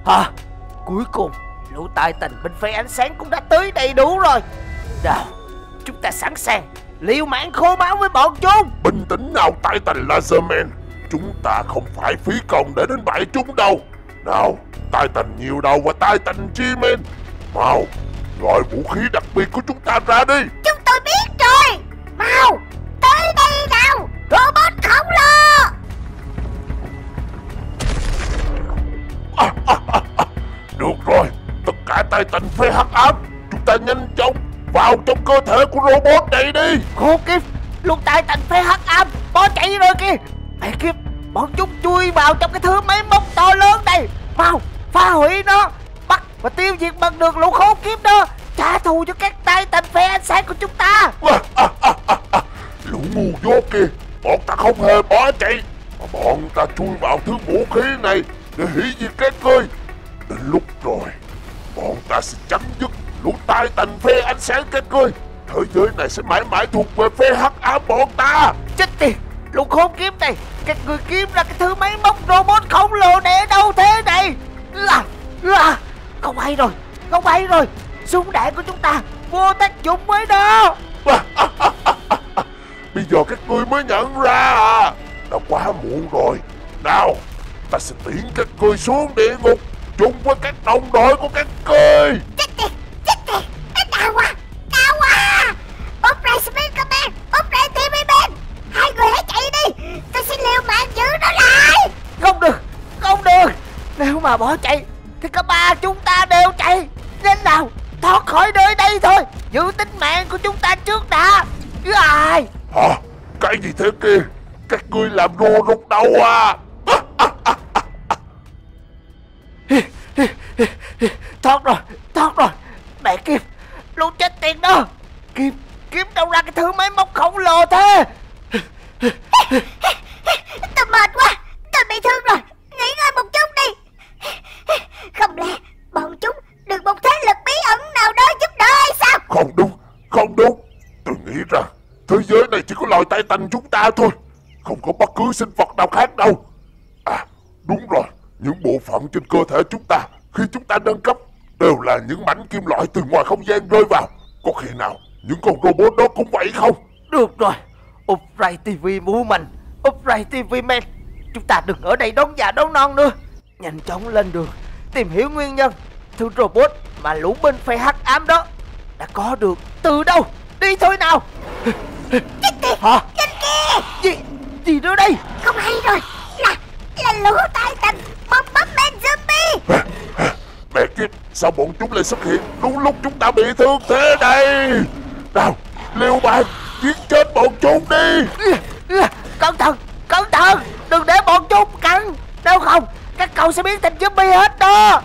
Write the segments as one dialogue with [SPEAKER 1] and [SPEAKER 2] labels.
[SPEAKER 1] Hả? Cuối cùng lũ Titan bên phe ánh sáng cũng đã tới đầy đủ rồi. Nào, chúng ta sẵn sàng liều mạng khô máu với bọn chúng.
[SPEAKER 2] Bình tĩnh nào Titan Laserman, chúng ta không phải phí công để đánh bại chúng đâu. Nào, Titan nhiều đầu và Titan G-Man, mau gọi vũ khí đặc biệt của chúng ta ra đi.
[SPEAKER 3] Chúng tôi biết rồi. Mau tới đây nào, robot khổng lồ.
[SPEAKER 2] Được rồi, tất cả Titan phe hắc ám, chúng ta nhanh chóng vào trong cơ thể của robot này đi.
[SPEAKER 1] Khốn kiếp, lũ Titan phe hắc ám bỏ chạy rồi kìa. Mẹ kiếp, bọn chúng chui vào trong cái thứ máy móc to lớn này. Mau phá hủy nó, bắt và tiêu diệt bằng được lũ khốn kiếp đó, trả thù cho các Titan phe ánh sáng của chúng ta.
[SPEAKER 2] Lũ ngu dốt kia, bọn ta không hề bỏ chạy, mà bọn ta chui vào thứ vũ khí này để hủy diệt các ngươi. Đến lúc rồi, bọn ta sẽ chấm dứt lũ Titan phe ánh sáng các ngươi. Thế giới này sẽ mãi mãi thuộc về phe hắc ám bọn ta.
[SPEAKER 1] Chết tiệt, lũ khốn kiếp này, các người kiếm ra cái thứ máy móc robot khổng lồ này ở đâu thế này? Không hay rồi, không hay rồi, súng đạn của chúng ta vô tác dụng với đó.
[SPEAKER 2] Bây giờ các ngươi mới nhận ra à? Đã quá muộn rồi. Nào, ta sẽ tiễn các ngươi xuống địa ngục chung với các đồng đội của các ngươi.
[SPEAKER 3] Chết tiệt, đau quá. Opera Speed Command, Opera TV Man, hai người hãy chạy đi, tôi sẽ liều mạng giữ nó lại.
[SPEAKER 1] Không được, nếu mà bỏ chạy thì cả ba chúng ta đều chạy. Nên nào, thoát khỏi nơi đây thôi, giữ tính mạng của chúng ta trước đã. Ai?
[SPEAKER 2] Hả? Cái gì thế kia? Các ngươi làm rô rụng đầu à?
[SPEAKER 1] Thoát rồi. Mẹ Kim, lũ chết tiệt đó. Kiếm đâu ra cái thứ máy móc khổng lồ thế?
[SPEAKER 3] Tôi mệt quá, tôi bị thương rồi, nghỉ ngơi một chút đi. Không lẽ bọn chúng được một thế lực bí ẩn nào đó giúp đỡ hay sao?
[SPEAKER 2] Không đúng. Tôi nghĩ rằng thế giới này chỉ có loài Titan chúng ta thôi, không có bất cứ sinh vật nào khác đâu. À, đúng rồi, những bộ phận trên cơ thể chúng ta khi chúng ta nâng cấp đều là những mảnh kim loại từ ngoài không gian rơi vào. Có khi nào những con robot đó cũng vậy không?
[SPEAKER 1] Được rồi, Upright TV Woman, Upright TV Man, chúng ta đừng ở đây đón già đón non nữa. Nhanh chóng lên đường tìm hiểu nguyên nhân thứ robot mà lũ bên phe hắc ám đó đã có được từ đâu. Đi thôi nào. Hả?
[SPEAKER 3] Trên kia.
[SPEAKER 1] Gì nữa đây?
[SPEAKER 3] Không hay rồi, là lũ Titan Bomberman Zombie.
[SPEAKER 2] Mẹ kiếp, sao bọn chúng lại xuất hiện đúng lúc chúng ta bị thương thế này? Nào, liều mạng giết chết bọn chúng đi.
[SPEAKER 1] Cẩn thận, đừng để bọn chúng cắn, nếu không các cậu sẽ biến thành zombie hết đó.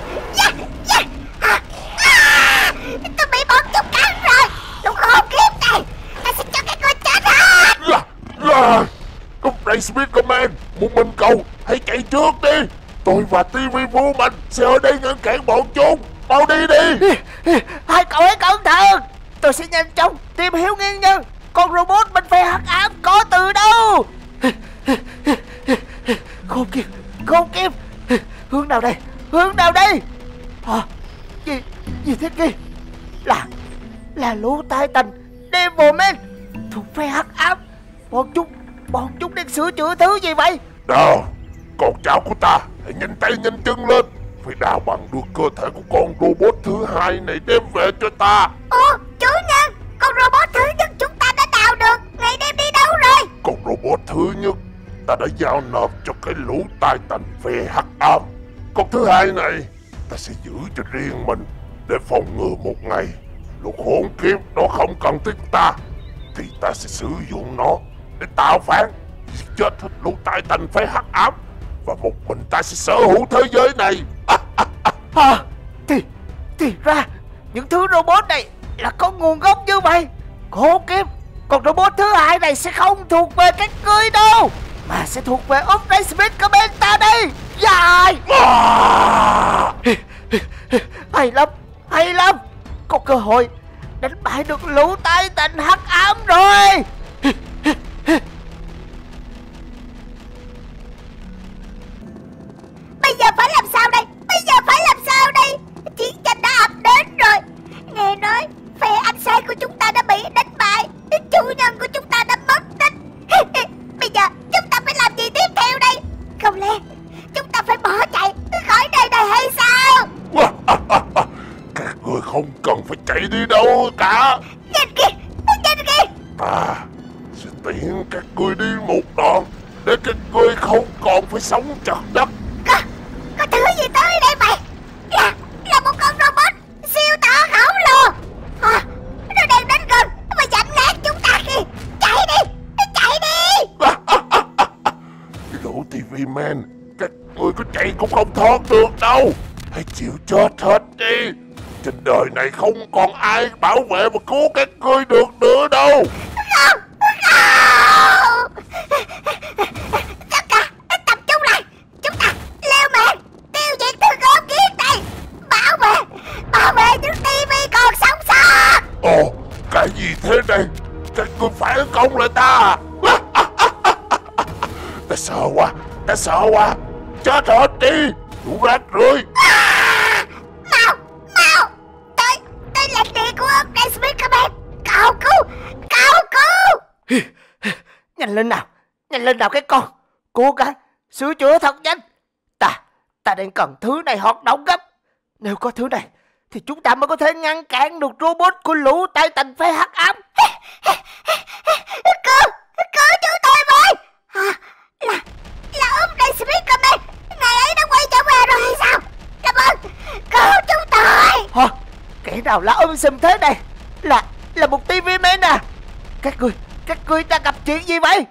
[SPEAKER 3] Tôi bị bọn chúng cắn rồi, lũ khốn kiếp này, ta sẽ cho các ngươi chết hết.
[SPEAKER 2] Upgrade Speed Command, một mình cậu hãy chạy trước đi. Tôi và TV Woman sẽ ở đây ngăn cản bọn chúng. Mau đi đi.
[SPEAKER 1] Hai cậu hãy cẩn thận, tôi sẽ nhanh chóng tìm hiểu nguyên nhân con robot bên phe hắc ám có từ đâu. Khốn kiếp, hướng nào đây? Gì thế kia? Là lũ Titan Devilman thuộc phe hắc ám. Bọn chúng đang sửa chữa thứ gì vậy?
[SPEAKER 2] Nào, con cháu của ta hãy nhanh tay nhanh chân lên, phải đào bằng được cơ thể của con robot thứ hai này đem về cho ta.
[SPEAKER 3] Ồ, chủ nhân, con robot thứ nhất chúng ta đã đào được, ngày đem đi đâu rồi?
[SPEAKER 2] Con robot thứ nhất ta đã giao nộp cho cái lũ Titan phe hắc ám. Con thứ hai này ta sẽ giữ cho riêng mình để phòng ngừa một ngày lũ khốn kiếp nó không cần tới ta, thì ta sẽ sử dụng nó để tạo phản, giết chết hết lũ Titan phe hắc ám, và một mình ta sẽ sở hữu thế giới này.
[SPEAKER 1] Thì ra những thứ robot này là có nguồn gốc như vậy. Khốn kiếp, con robot thứ hai này sẽ không thuộc về các ngươi đâu, mà sẽ thuộc về Upgrade Speed Command ta đây. Dài. Hay lắm, có cơ hội đánh bại được lũ Titan hắc ám rồi.
[SPEAKER 3] Bây giờ phải làm sao đây? Bây
[SPEAKER 2] không cần phải chạy đi đâu cả.
[SPEAKER 3] Nhanh kìa, nhanh kìa.
[SPEAKER 2] Ta sẽ tiễn các ngươi đi một đoạn để các ngươi không còn phải sống chật đất.
[SPEAKER 3] Có thứ gì tới đây mày? Là một con robot siêu to khổng lồ. Nó đang đến gần và dặn nát chúng ta kìa. Chạy đi, chạy đi.
[SPEAKER 2] Lũ TV Man, các ngươi có chạy cũng không thoát được đâu. Hãy chịu chết hết đi. Trên đời này không còn ai bảo vệ và cứu các ngươi được nữa đâu.
[SPEAKER 3] Không, không. Tất cả tập trung lại. Chúng ta leo mạng tiêu diệt thứ con kiến này. Bảo vệ những TV còn sống sót.
[SPEAKER 2] Ồ, cái gì thế này? Các ngươi phản công lại ta. Ta sợ quá. Chết hết đi, đủ rác rưởi.
[SPEAKER 3] Mau, tới lãnh địa của ông Desmond Command. Cậu cứu.
[SPEAKER 1] Nhanh lên nào cái con. Cố gắng sửa chữa thật nhanh. Ta đang cần thứ này hoạt động gấp. Nếu có thứ này thì chúng ta mới có thể ngăn cản được robot của lũ Titan phe hắc ám.
[SPEAKER 3] Cứu chúng tôi với. Là ông Desmond Command. Ngày ấy đã quay trở về rồi hay sao? Cảm ơn, cứu chúng tôi.
[SPEAKER 1] Kẻ nào là Sim thế này? Là một TV Man à? Các ngươi đang gặp chuyện gì vậy?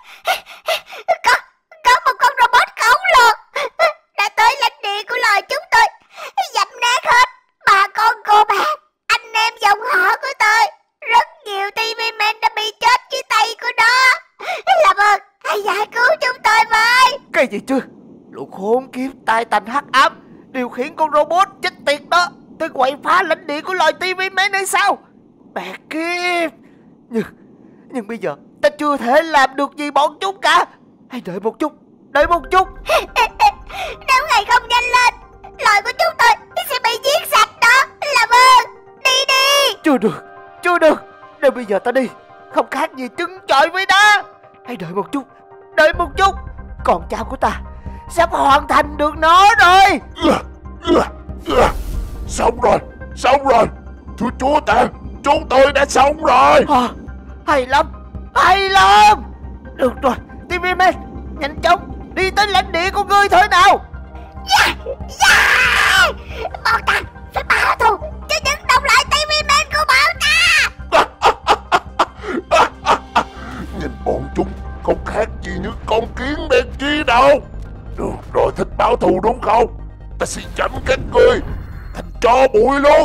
[SPEAKER 3] Có một con robot khổng lồ đã tới lãnh địa của loài chúng tôi, dập nát hết bà con cô bác, anh em dòng họ của tôi. Rất nhiều TV Man đã bị chết dưới tay của nó. Làm ơn hãy giải cứu chúng tôi với.
[SPEAKER 1] Cái gì chứ? Lũ khốn kiếp Titan hắc ám điều khiển con robot chết tiệt đó tới quậy phá lãnh địa của loài TV Man hay sao? Mẹ kiếp. Nhưng bây giờ ta chưa thể làm được gì bọn chúng cả. Hãy đợi một chút.
[SPEAKER 3] Nếu ngày không nhanh lên, loài của chúng tôi sẽ bị giết sạch đó. Làm ơn đi.
[SPEAKER 1] Chưa được. Nếu bây giờ ta đi không khác gì trứng chọi với đá. Hãy đợi một chút. Con cháu của ta sắp hoàn thành được nó rồi.
[SPEAKER 2] Xong rồi. Thưa chúa ta, chúng tôi đã xong rồi.
[SPEAKER 1] Hay lắm. Được rồi, TV Man, nhanh chóng đi tới lãnh địa của ngươi thôi nào.
[SPEAKER 3] Bọn ta phải báo thù cho những đồng loại TV Man của bọn ta.
[SPEAKER 2] Nhìn bọn chúng không khác gì những con kiến đen chi đâu. Được rồi, thích báo thù đúng không? Ta sẽ chấm các ngươi thành tro bụi luôn.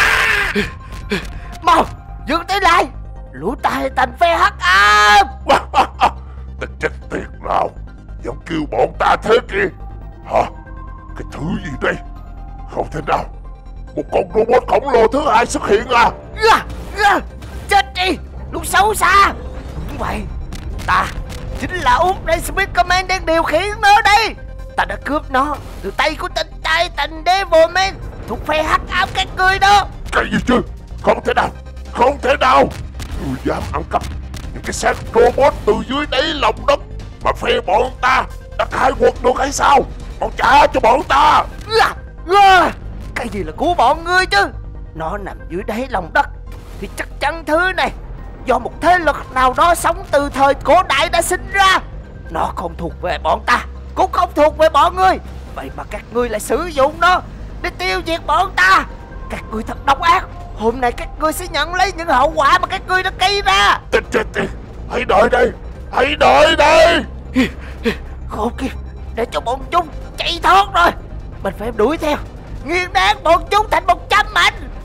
[SPEAKER 1] Mau dừng tay lại, lũ Titan phe hắc ám.
[SPEAKER 2] Ta chết tiệt nào dám kêu bọn ta thế kia hả? Cái thứ gì đây? Không thể nào, một con robot khổng lồ thứ hai xuất hiện à?
[SPEAKER 1] Chết đi lũ xấu xa. Đúng vậy, ta chính là Desmond Command đang điều khiển nó đây. Ta đã cướp nó từ tay của tên Titan Devilman thuộc phe hắc ám các ngươi đó.
[SPEAKER 2] Cái gì chứ? Không thể nào. Ngươi dám ăn cắp những cái xác robot từ dưới đáy lòng đất mà phe bọn ta đã khai quật được hay sao? Mau trả cho bọn ta.
[SPEAKER 1] Cái gì là của bọn ngươi chứ? Nó nằm dưới đáy lòng đất thì chắc chắn thứ này do một thế lực nào đó sống từ thời cổ đại đã sinh ra. Nó không thuộc về bọn ta, cũng không thuộc về bọn ngươi. Vậy mà các ngươi lại sử dụng nó để tiêu diệt bọn ta. Các ngươi thật độc ác. Hôm nay các ngươi sẽ nhận lấy những hậu quả mà các ngươi đã gây ra.
[SPEAKER 2] Chết. Hãy đợi đây.
[SPEAKER 1] Khốn kiếp, để cho bọn chúng chạy thoát rồi. Mình phải đuổi theo, nghiền nát bọn chúng thành 100 mảnh.